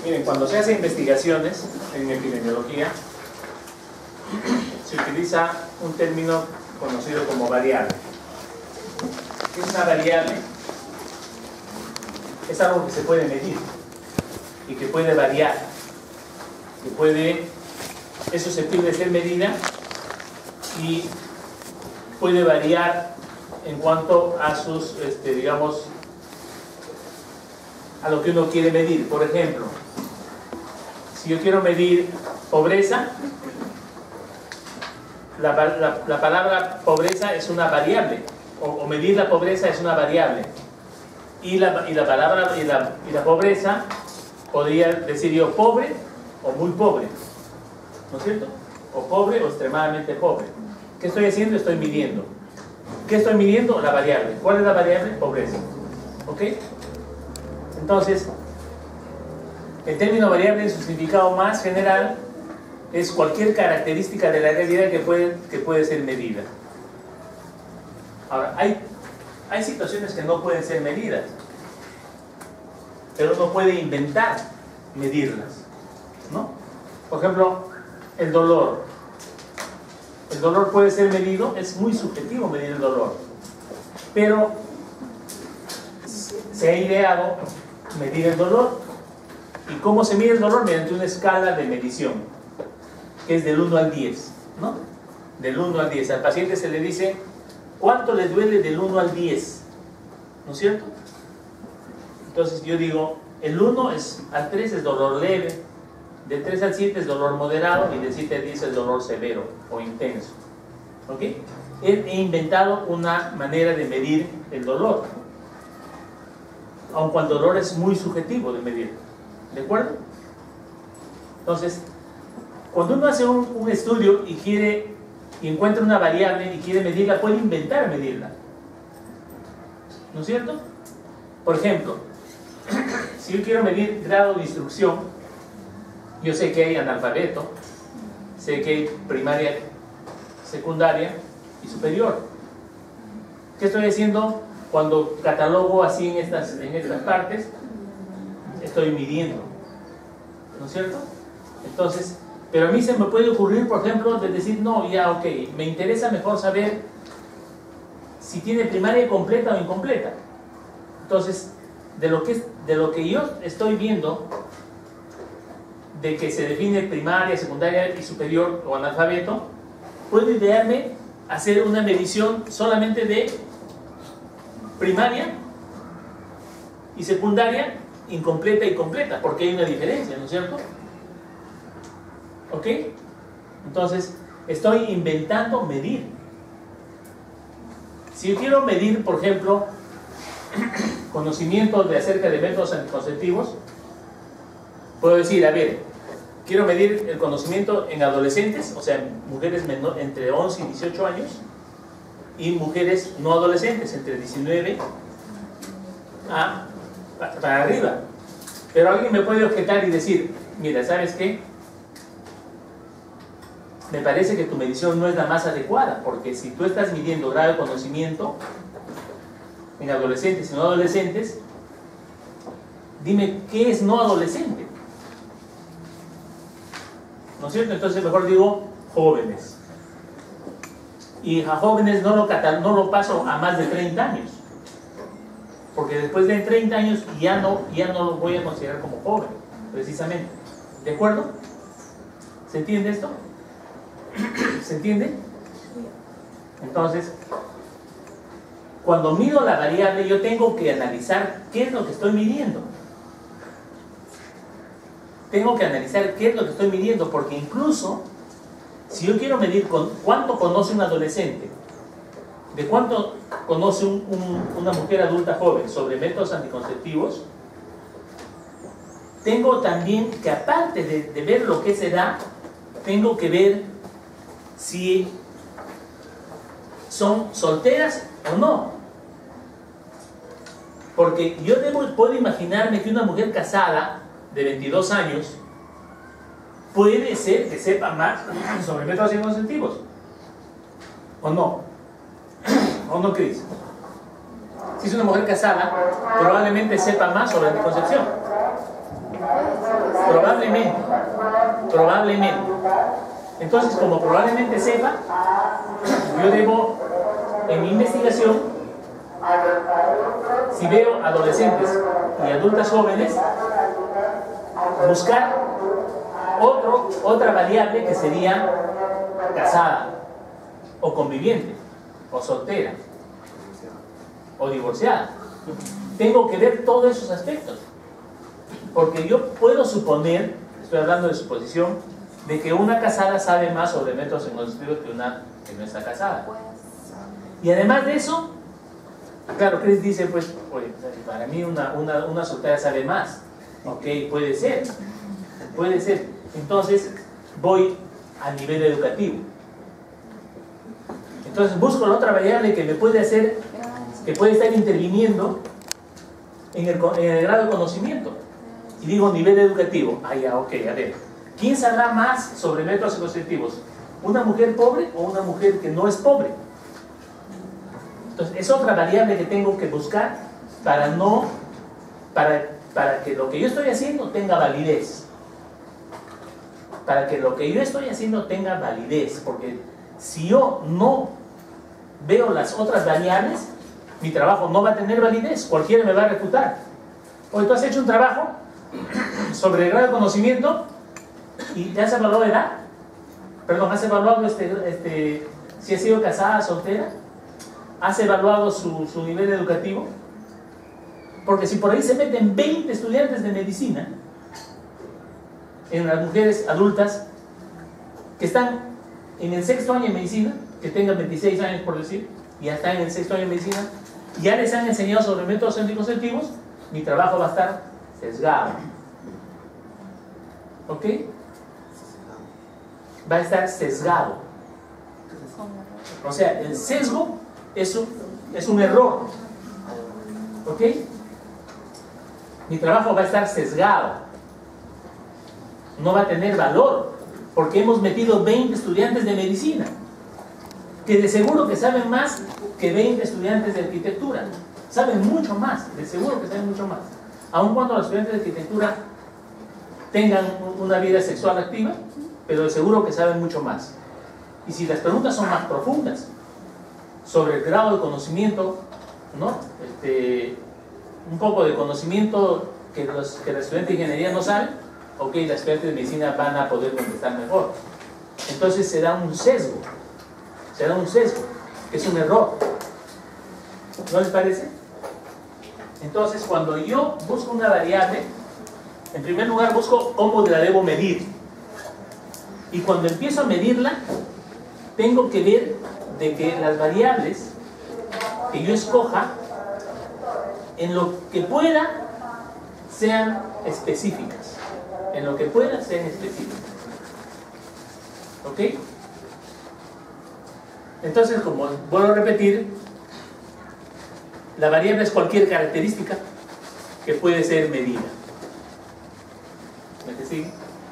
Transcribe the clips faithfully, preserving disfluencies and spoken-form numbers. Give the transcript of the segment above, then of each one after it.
Miren, cuando se hacen investigaciones en epidemiología, se utiliza un término conocido como variable. ¿Qué es una variable? Es algo que se puede medir y que puede variar, que puede, es susceptible de ser medida y puede variar en cuanto a sus, este, digamos, a lo que uno quiere medir. Por ejemplo, si yo quiero medir pobreza, la, la, la palabra pobreza es una variable, o, o medir la pobreza es una variable, y la, y la palabra y la, y la pobreza podría decir yo pobre o muy pobre, ¿no es cierto? O pobre o extremadamente pobre. ¿Qué estoy haciendo? Estoy midiendo. ¿Qué estoy midiendo? La variable. ¿Cuál es la variable? Pobreza. ¿Ok? Entonces, el término variable en su significado más general es cualquier característica de la realidad que puede, que puede ser medida. Ahora, hay, hay situaciones que no pueden ser medidas, pero uno puede inventar medirlas, ¿no? Por ejemplo, el dolor. El dolor puede ser medido, es muy subjetivo medir el dolor, pero se ha ideado medir el dolor. ¿Y cómo se mide el dolor? Mediante una escala de medición, que es del uno al diez, ¿no? Del uno al diez. Al paciente se le dice, ¿cuánto le duele del uno al diez? ¿No es cierto? Entonces yo digo, el uno es, al tres es dolor leve, del tres al siete es dolor moderado y del siete al diez es dolor severo o intenso. ¿Ok? He, he inventado una manera de medir el dolor, aun cuando el dolor es muy subjetivo de medir. ¿De acuerdo? Entonces, cuando uno hace un, un estudio y quiere y encuentra una variable y quiere medirla, puede inventar medirla. ¿No es cierto? Por ejemplo, si yo quiero medir grado de instrucción, yo sé que hay analfabeto, sé que hay primaria, secundaria y superior. ¿Qué estoy haciendo cuando catalogo así en estas, en estas partes? Estoy midiendo, ¿no es cierto? Entonces, pero a mí se me puede ocurrir, por ejemplo, de decir, no, ya, ok, me interesa mejor saber si tiene primaria completa o incompleta. Entonces, de lo que, de lo que yo estoy viendo, de que se define primaria, secundaria y superior o analfabeto, puedo idearme hacer una medición solamente de primaria y secundaria, incompleta y completa, porque hay una diferencia, ¿no es cierto? ¿Ok? Entonces, estoy inventando medir. Si yo quiero medir, por ejemplo, conocimiento de acerca de métodos anticonceptivos, puedo decir, a ver, quiero medir el conocimiento en adolescentes, o sea, mujeres menor, entre once y dieciocho años, y mujeres no adolescentes, entre diecinueve a para arriba. Pero alguien me puede objetar y decir, mira, ¿sabes qué? Me parece que tu medición no es la más adecuada, porque si tú estás midiendo grado de conocimiento en adolescentes y no adolescentes, dime qué es no adolescente, ¿no es cierto? Entonces mejor digo jóvenes, y a jóvenes no lo, no lo paso a más de treinta años, porque después de treinta años ya no, ya no lo voy a considerar como joven, precisamente. ¿De acuerdo? ¿Se entiende esto? ¿Se entiende? Entonces, cuando mido la variable, yo tengo que analizar qué es lo que estoy midiendo. Tengo que analizar qué es lo que estoy midiendo, porque incluso, si yo quiero medir con cuánto conoce un adolescente, de cuánto conoce un, un, una mujer adulta joven sobre métodos anticonceptivos, tengo también que, aparte de, de ver lo que se da, tengo que ver si son solteras o no. Porque yo debo, puedo imaginarme que una mujer casada de veintidós años puede ser que sepa más sobre métodos anticonceptivos, ¿o no? ¿O no, Cris? Si es una mujer casada, probablemente sepa más sobre anticoncepción. Probablemente. Probablemente. Entonces, como probablemente sepa, yo debo, en mi investigación, si veo adolescentes y adultas jóvenes, buscar otro, otra variable que sería casada, o conviviente, o soltera, o divorciada. Tengo que ver todos esos aspectos, porque yo puedo suponer, estoy hablando de suposición, de que una casada sabe más sobre métodos sexoafectivos que una que no está casada. Y además de eso, claro, Chris dice, pues, oye, para mí una, una, una soltera sabe más. Ok, puede ser, puede ser. Entonces, voy al nivel educativo. Entonces, busco la otra variable que me puede hacer, que puede estar interviniendo en el, en el grado de conocimiento. Y digo nivel educativo. Ah, ya, ok, a ver. ¿Quién sabrá más sobre métodos psicoafectivos? ¿Una mujer pobre o una mujer que no es pobre? Entonces, es otra variable que tengo que buscar para no, para, para que lo que yo estoy haciendo tenga validez. Para que lo que yo estoy haciendo tenga validez. Porque si yo no veo las otras variables, mi trabajo no va a tener validez. Cualquiera me va a refutar. Oye, tú has hecho un trabajo sobre el grado de conocimiento y te has evaluado edad. Perdón, has evaluado este, este, si ha sido casada, soltera. Has evaluado su, su nivel educativo. Porque si por ahí se meten veinte estudiantes de medicina en las mujeres adultas que están en el sexto año de medicina, que tengan veintiséis años por decir, y ya están en el sexto año de medicina, ya les han enseñado sobre métodos anticonceptivos, mi trabajo va a estar sesgado. ¿Ok? Va a estar sesgado. O sea, el sesgo es un, es un error. ¿Ok? Mi trabajo va a estar sesgado. No va a tener valor, porque hemos metido veinte estudiantes de medicina, que de seguro que saben más que veinte estudiantes de arquitectura. Saben mucho más, de seguro que saben mucho más. Aun cuando los estudiantes de arquitectura tengan una vida sexual activa, pero de seguro que saben mucho más. Y si las preguntas son más profundas, sobre el grado de conocimiento, ¿no? Este, un poco de conocimiento que los, que los estudiantes de ingeniería no saben, ok, las estudiantes de medicina van a poder contestar mejor. Entonces se da un sesgo, se da un sesgo, que es un error. ¿No les parece? Entonces, cuando yo busco una variable, en primer lugar busco cómo la debo medir. Y cuando empiezo a medirla, tengo que ver de que las variables que yo escoja, en lo que pueda, sean específicas. En lo que pueda, sean específicas. ¿Ok? Entonces, como vuelvo a repetir, la variable es cualquier característica que puede ser medida. ¿Me sigue?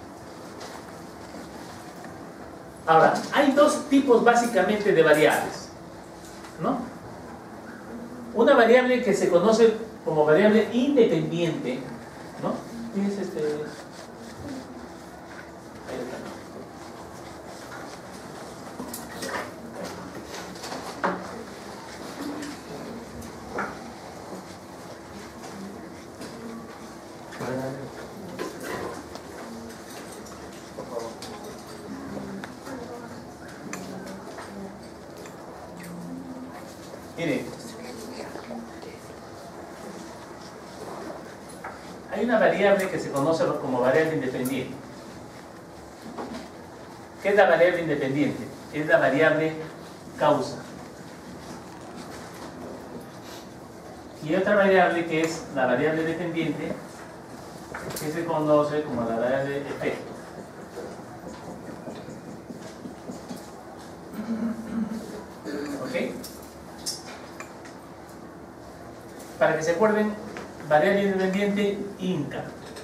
Ahora, hay dos tipos básicamente de variables, ¿no? Una variable que se conoce como variable independiente, ¿no? ¿Tienes este? Ahí está. Miren, hay una variable que se conoce como variable independiente. ¿Qué es la variable independiente? Es la variable causa. Y otra variable que es la variable dependiente, que se conoce como la variable efecto. ¿Ok? Para que se acuerden, variable independiente, INCA.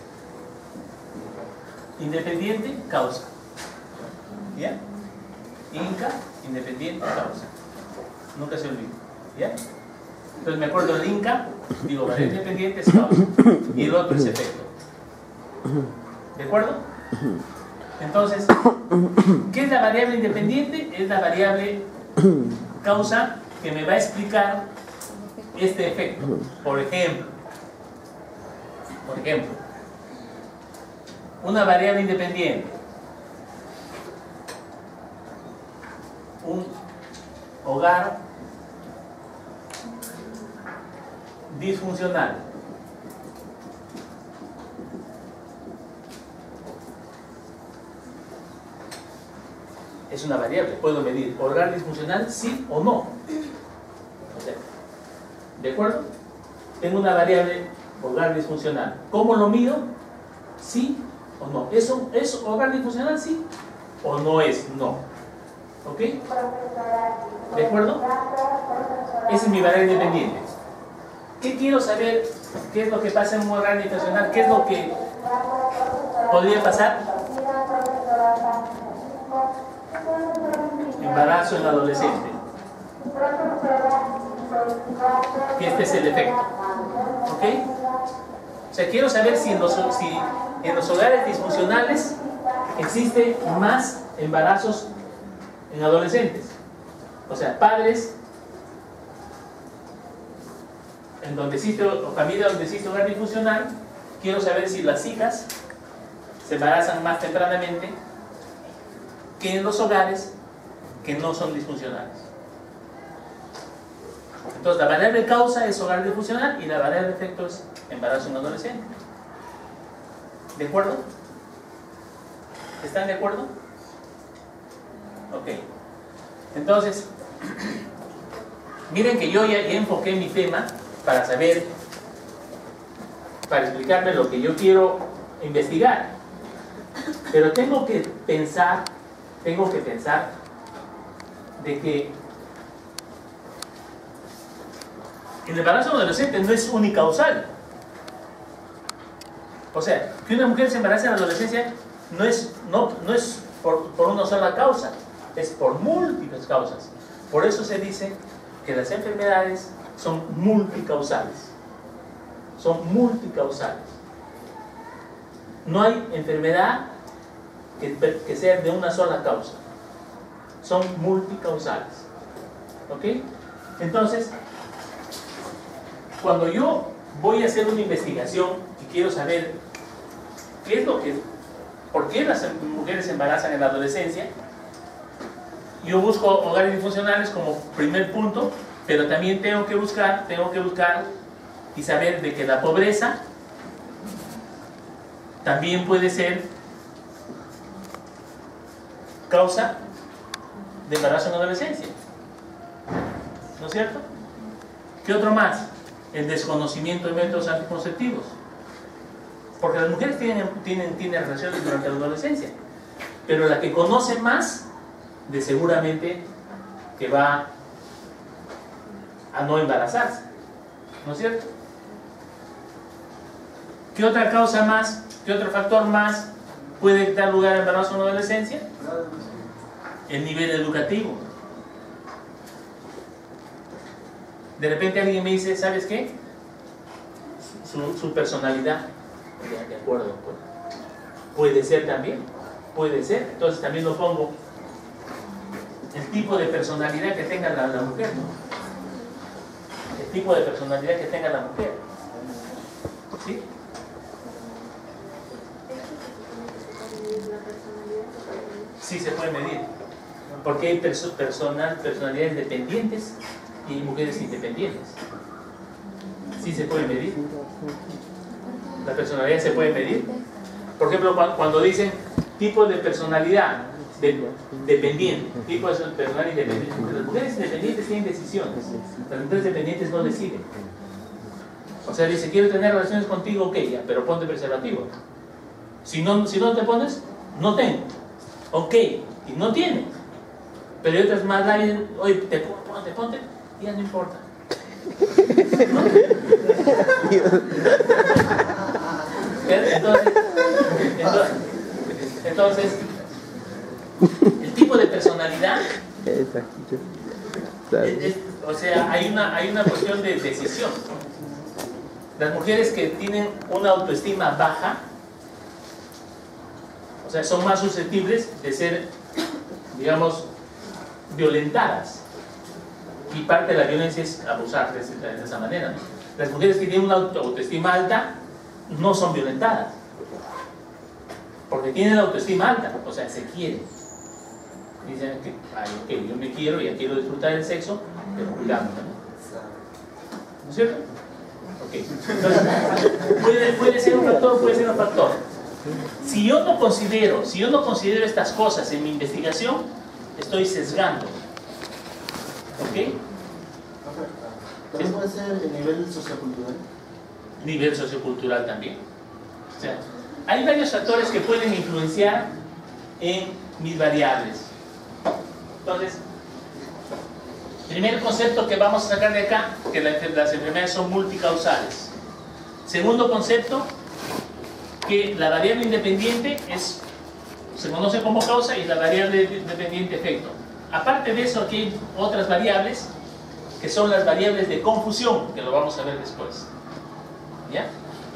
Independiente, causa. ¿Ya? INCA, independiente, causa. Nunca se olvide. ¿Ya? Entonces me acuerdo del INCA, digo, variable independiente es causa. Y el otro es efecto. ¿De acuerdo? Entonces, ¿qué es la variable independiente? Es la variable causa que me va a explicar este efecto. Por ejemplo, por ejemplo, una variable independiente, un hogar disfuncional. Es una variable, puedo medir hogar disfuncional sí o no. O sea, ¿de acuerdo? Tengo una variable hogar disfuncional. ¿Cómo lo mido? Sí o no. ¿Eso es hogar disfuncional sí o no es no? ¿Ok? ¿De acuerdo? Esa es mi variable independiente. ¿Qué quiero saber? ¿Qué es lo que pasa en un hogar disfuncional? ¿Qué es lo que podría pasar? Embarazo en adolescente. Que este es el efecto. ¿Ok? O sea, quiero saber si en los, si en los hogares disfuncionales existe más embarazos en adolescentes. O sea, padres en donde existe, o familia donde existe hogar disfuncional, quiero saber si las hijas se embarazan más tempranamente que en los hogares que no son disfuncionales. Entonces la variable causa es hogar disfuncional y la variable efecto es embarazo en adolescente. ¿De acuerdo? ¿Están de acuerdo? Ok. Entonces, miren que yo ya, ya enfoqué mi tema para saber, para explicarme lo que yo quiero investigar. Pero tengo que pensar, tengo que pensar de que el embarazo adolescente no es unicausal. O sea, que una mujer se embarace en la adolescencia no es, no, no es por, por una sola causa, es por múltiples causas. Por eso se dice que las enfermedades son multicausales. Son multicausales. No hay enfermedad que, que sea de una sola causa. Son multicausales. ¿Ok? Entonces, cuando yo voy a hacer una investigación y quiero saber qué es lo que, por qué las mujeres se embarazan en la adolescencia, yo busco hogares disfuncionales como primer punto, pero también tengo que buscar, tengo que buscar y saber de que la pobreza también puede ser causa de embarazo en adolescencia. ¿No es cierto? ¿Qué otro más? El desconocimiento de métodos anticonceptivos. Porque las mujeres tienen, tienen, tienen relaciones durante la adolescencia, pero la que conoce más, de seguramente que va a no embarazarse. ¿No es cierto? ¿Qué otra causa más, qué otro factor más puede dar lugar a embarazo en la adolescencia? El nivel educativo. De repente alguien me dice, ¿sabes qué? Su, su personalidad. Ya, de acuerdo, pues. Puede ser también, puede ser. Entonces también lo pongo. El tipo de personalidad que tenga la, la mujer, ¿no? El tipo de personalidad que tenga la mujer. ¿Sí? Sí se puede medir. Porque hay perso personal, personalidades dependientes y mujeres independientes. Sí se puede medir. La personalidad se puede medir. Por ejemplo, cuando dicen tipo de personalidad de, dependiente, tipo de personalidad independiente. Las mujeres independientes tienen decisiones. Las mujeres dependientes no deciden. O sea, dice, quiero tener relaciones contigo, ok, ya, pero ponte preservativo. Si no, si no te pones, no tengo. Ok, y no tienes. Pero hay otras más, oye, te ponte, ponte, y ya no importa. ¿No? Entonces, entonces, entonces, el tipo de personalidad, es, es, o sea, hay una, hay una cuestión de decisión. Las mujeres que tienen una autoestima baja sea, son más susceptibles de ser, digamos, violentadas. Y parte de la violencia es abusar de, ese, de esa manera, ¿no? Las mujeres que tienen una autoestima alta no son violentadas, porque tienen la autoestima alta, o sea, se quieren. Dicen que, ay, ok, yo me quiero, ya quiero disfrutar del sexo, pero cuidado, ¿no? ¿No es cierto? Ok. Entonces, puede, puede ser un factor, puede ser un factor. Si yo no considero, si yo no considero estas cosas en mi investigación, estoy sesgando. ¿Ok? ¿También puede ser el nivel sociocultural? Nivel sociocultural también. O sea, hay varios factores que pueden influenciar en mis variables. Entonces, primer concepto que vamos a sacar de acá, que las enfermedades son multicausales. Segundo concepto, que la variable independiente es, se conoce como causa, y la variable dependiente efecto. Aparte de eso, aquí hay otras variables que son las variables de confusión, que lo vamos a ver después. ¿Ya?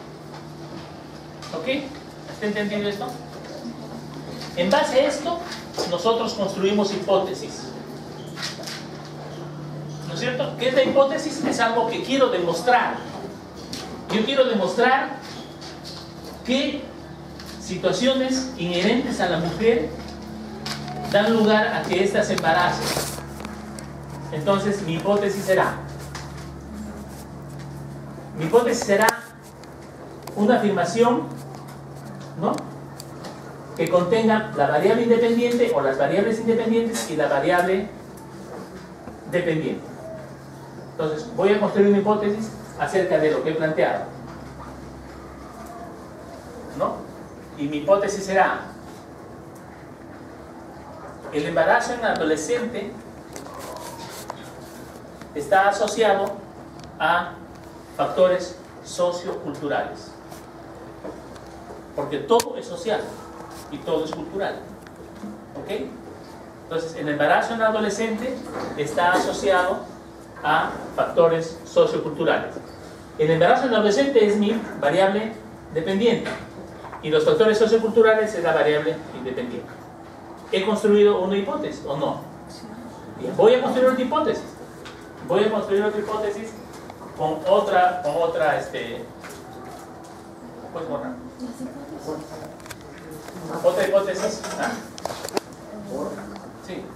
¿Ok? ¿Está entendiendo esto? En base a esto, nosotros construimos hipótesis. ¿No es cierto? ¿Qué es la hipótesis? Es algo que quiero demostrar. Yo quiero demostrar que situaciones inherentes a la mujer dan lugar a que ésta se embarace. Entonces, mi hipótesis será, mi hipótesis será una afirmación, ¿no?, que contenga la variable independiente o las variables independientes y la variable dependiente. Entonces, voy a construir una hipótesis acerca de lo que he planteado, ¿no? Y mi hipótesis será: el embarazo en adolescente está asociado a factores socioculturales, porque todo es social y todo es cultural. ¿Ok? Entonces, el embarazo en adolescente está asociado a factores socioculturales. El embarazo en adolescente es mi variable dependiente y los factores socioculturales es la variable independiente. ¿He construido una hipótesis o no? Bien, voy a construir otra hipótesis. Voy a construir otra hipótesis con otra, con otra, este... ¿Puedes borrar? Otra hipótesis. Ah. Sí.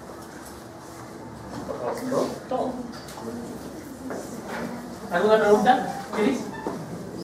Por favor. Todo. ¿Alguna pregunta, Cris?